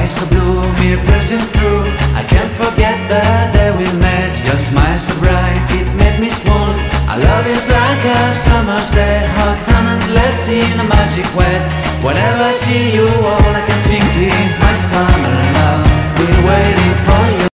eyes so blue, me piercing through. I can't forget the day we met. Your smile so bright, it made me swoon. Our love is like a summer's day, hot and endless in a magic way. Whenever I see you, all I can think is my summer love. Been waiting for you.